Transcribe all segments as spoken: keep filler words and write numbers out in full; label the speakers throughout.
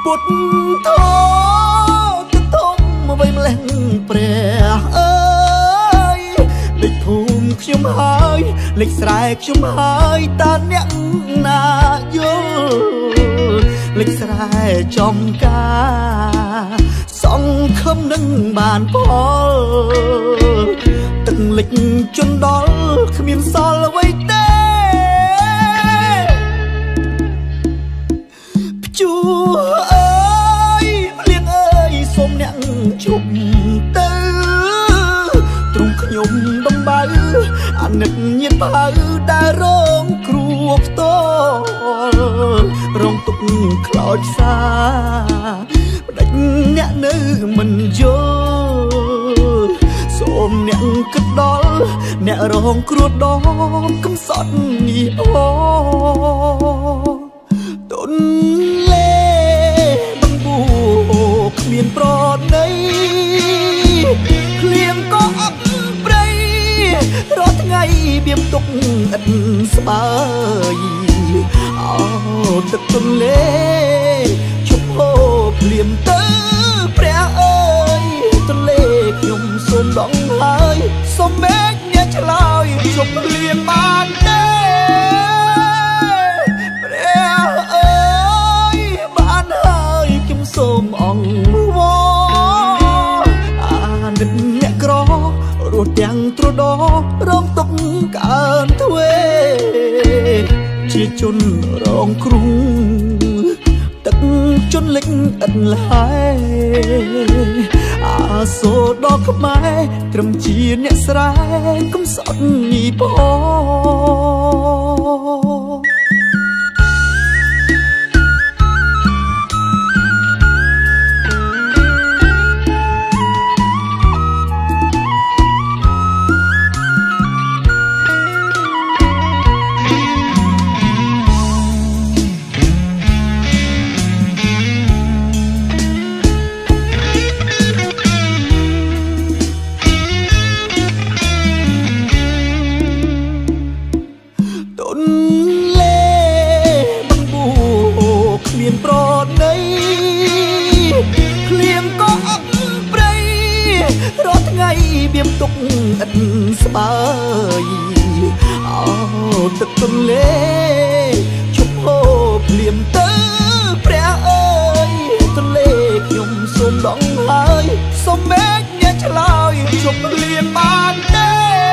Speaker 1: ពុតធោទឹកធំអ្វីម្លេះព្រះអើយលេខភូមិខ្ញុំហើយលេខស្រែខ្ញុំហើយតើអ្នកណាយល់លេខស្រែចំការសងខំនឹងបានផលទឹកលិចជន់ដល់គ្មានសល់អ្វីទេព្យួរអើយភ្លៀងអើយសូមអ្នកជប់ទៅទ្រង់ខ្ញុំដំបៅអាណិតញាតបើដែលរងគ្រោះផ្ទាល់រងទុកខ្លោចផ្សាបដិញអ្នកនៅមិនយល់សូមអ្នកគិតដល់អ្នករងគ្រោះដល់កំសត់នេះអូទុនលេបងបួគ្មានប្រណីភ្លៀងក៏អត់ព្រៃរាល់ថ្ងៃបៀមទុកឥតស្បើយអូទឹកទុនលេជប់ហូរភ្លៀងទៅព្រះអើយទន្លេខ្ញុំសូមដងហើយសូមមេឃអ្នកឆ្លើយជប់ភ្លៀងបានទេព្រះអើយបានហើយខ្ញុំសូមអង្គវអាណិតអ្នកក្ររស់ទាំងត្រដោរងទុកកើនទ្វេជាជនរងគ្រោះទឹកជន់លិចឥតលហើយអាសូរដល់ខ្មែរត្រឹមជាអ្នកស្រែកំសត់ញីពោបៀមទុកឥតស្បើយអូទឹកទន្លេជប់ហូរភ្លៀងទៅព្រះអើយទន្លេខ្ញុំសូមដងហើយសូមមេឃអ្នកឆ្លើយជប់ភ្លៀងបានទេ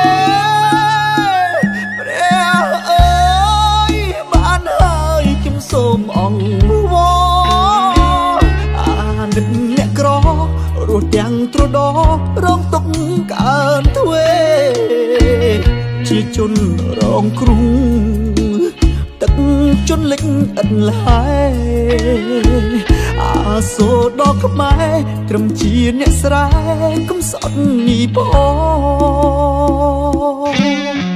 Speaker 1: ព្រះអើយបានហើយខ្ញុំសូមអង្គវអាណិតអ្នកក្ររស់ទាំងត្រដោរងទុកកើនទ្វេជាជនរងគ្រោះទឹកជន់លិចឥតលហើយអាសូរដល់ខ្មែរត្រឹមជាអ្នកស្រែកំសត់ញីពោ